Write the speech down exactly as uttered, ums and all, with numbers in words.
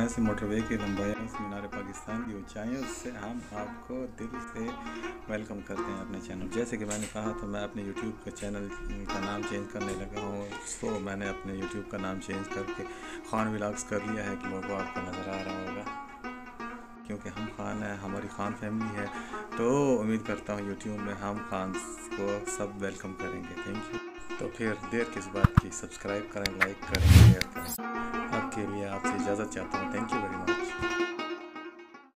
यहाँ से मोटरवे की लंबाई मीनार पाकिस्तान की ऊंचाई, उससे हम आपको दिल से वेलकम करते हैं अपने चैनल। जैसे कि मैंने कहा तो मैं अपने यूट्यूब का चैनल का नाम चेंज करने लगा हूँ, तो मैंने अपने यूट्यूब का नाम चेंज करके खान व्लॉग्स कर लिया है कि लोगों आपको नज़र आ रहा होगा, क्योंकि हम खान हैं, हमारी खान फैमिली है। तो उम्मीद करता हूँ यूट्यूब में हम खान को सब वेलकम करेंगे। Thank you. तो फिर देर किस बात की, सब्सक्राइब करें, लाइक करें, शेयर करें। आपके लिए आपसे इजाज़त चाहता हूँ। Thank you very much.